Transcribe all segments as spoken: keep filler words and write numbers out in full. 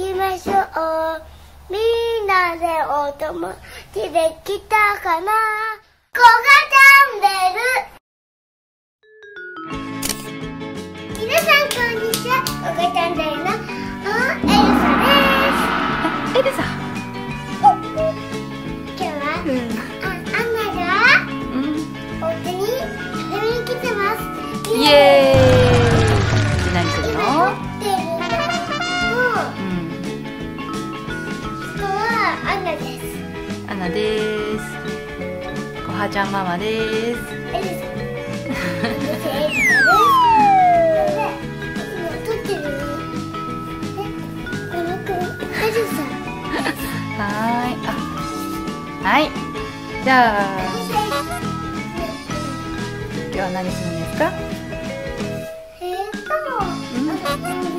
きましょう。みんなでお友達できたかな。こがチャンネル。皆さんこんにちは。こがチャンネルのエルサです。 エルサ。 今日は、うん、あアンナが、うん、お家に食べに来てます。 イエーイ。何するの？ アンナです。 アンナです。こはちゃんママです。 エルサ。エルサです。撮ってる。え、この子エルサ。 はーい。あ、はい。じゃあ今日は何するんですか？ えーっと、うん、あのね。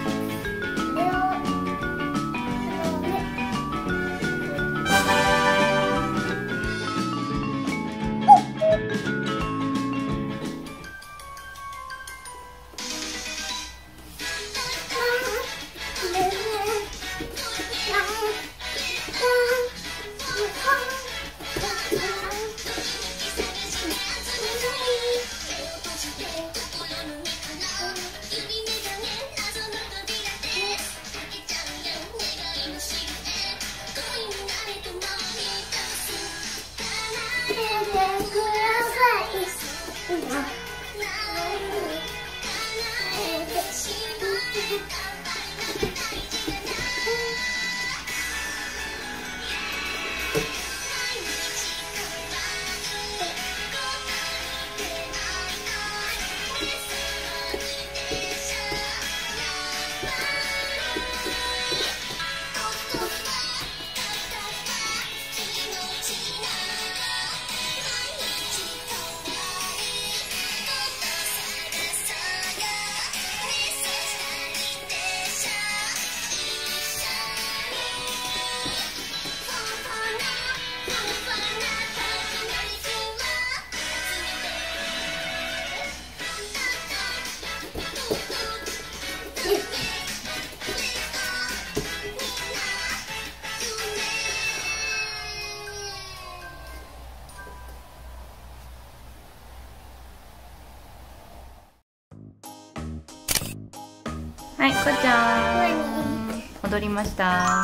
はい、こちゃん踊りました。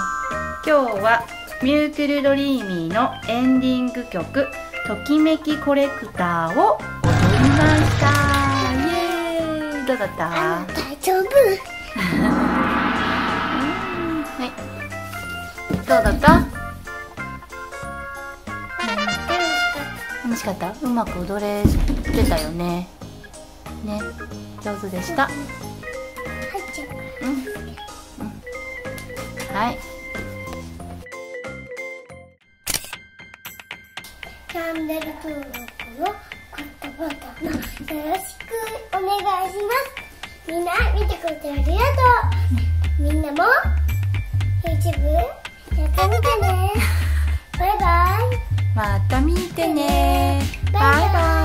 今日はミュークルドリーミーのエンディング曲「ときめきコレクター」を踊りました。イエーイ。どうだった？ 大丈夫。 はい。どうだった？楽しかった？うまく踊れてたよね。ね、上手でした。うん、うん、はい。 チャンネル登録のグッドボタンよろしくお願いします。みんな見てくれてありがとう。みんなも YouTube やってみてね。バイバイ。 また見てね。バイバイ。